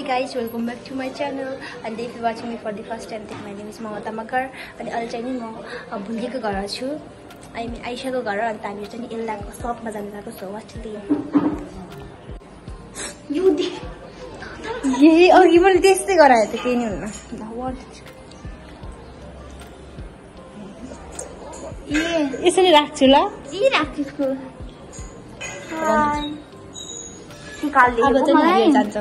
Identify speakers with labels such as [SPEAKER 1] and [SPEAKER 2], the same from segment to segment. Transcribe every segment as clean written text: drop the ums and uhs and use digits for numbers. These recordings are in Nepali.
[SPEAKER 1] guys, welcome back to my channel. And if you're watching me for the first time, my name is Mamata Makar. And I'll tell you more. Bhuliki ko gara chu. I mean, Aisha ko gara. And I'm using illa ko shop ma janu ko. So watch the. You did. ये और ये बोल देखते gara hai to कहीं नहीं होना. Now what? ये इसने रख चुला. ये रख इसको. निकाल ले. अब तो नहीं जानता.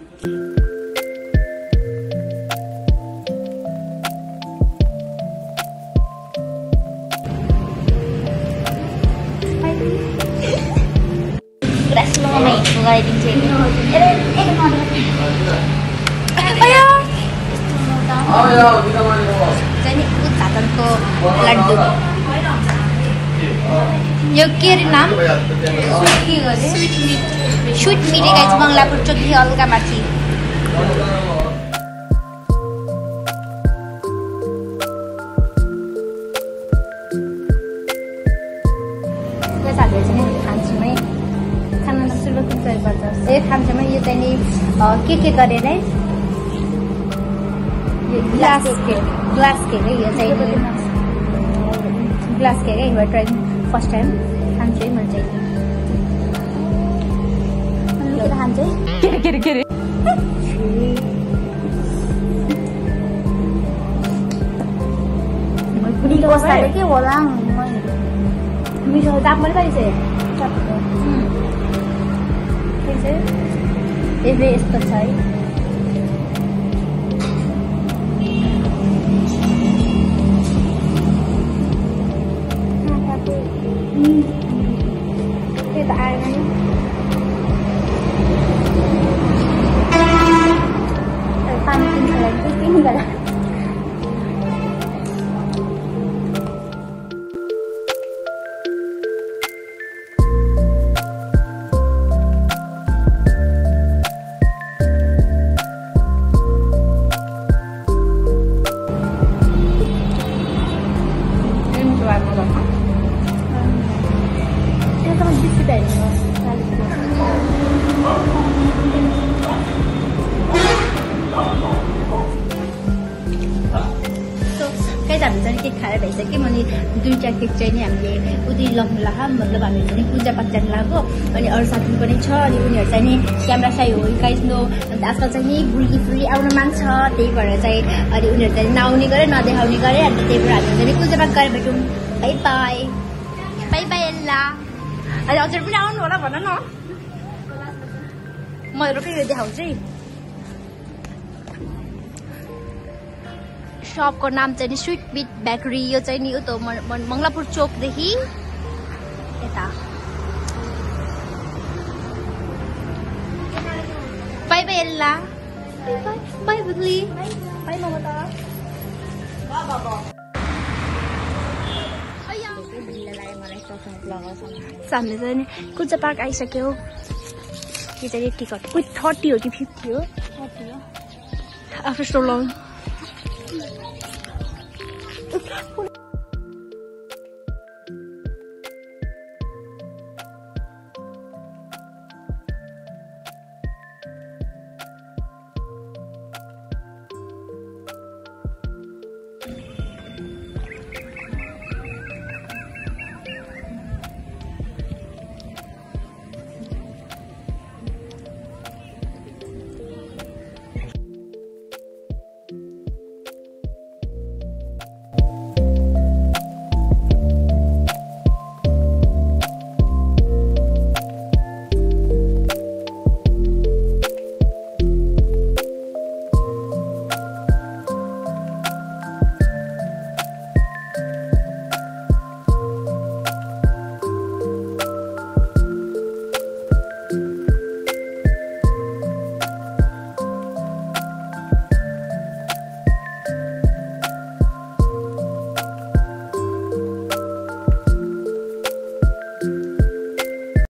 [SPEAKER 1] Keras lo main, mulai dinceng. Ayo. Ayo, kita main. Jadi utatan ko laddu. यो के नाम स्वीट मिठे गाइस बंगलापुर चोकी हल्का माथि यो साथै चाहिँ खान्छमै खाना सुरु गर्नुपर्छ ए खान्छमै यो चाहिँ नि के गरेर है यो ग्लास केक है यो चाहिँ ग्लास केक है यो ट्राई फर्स्ट टाइम खान्छै म चाहिँ अनि के खान्छै के मिठो कस्तो के होला मिठो दाम पनि पाइछ एभ्री यस्तो छ है cái tại ai đấy tại fan kinh là cái rồi cake खाएर भइसक्यो मैले दुईटा केक चाहिँ नि हामीले उति लग्नु ला मतलब हामी चाहिँ पूजा पाठ जानु लाग्यो अनि अरू साथी पनि छ अनि उनीहरू चाहिँ नि क्यामेरा साई हो गाइस नो अन्त आजकल चाहिँ नि बुल्की आउन माग्छ त्यही भएर चाहिँ अनि उनीहरू चाहिँ नआउने गरे नदेखाउने गरे अन्त त्यही भएर हामी चाहिँ पूजा पाठ गरेर भेटौँ बाई बाई बाई बाई एल्ला अनि हजुर पनि आउनु होला भन न म रोकै देखाउँछु है शॉप को नाम चाहिँ स्वीट मिट बेकरी यो चाहिँ नि उतो मंगलापुर चौक देखि यता बाई बाई एल्ला बाई बुदली बाई ममता सामने चाहिँ नि कुचा पार्क आइसक्यो यो चाहिँ टिकट 30 हो कि 50 हो 30 हो आफ्टर सो लङ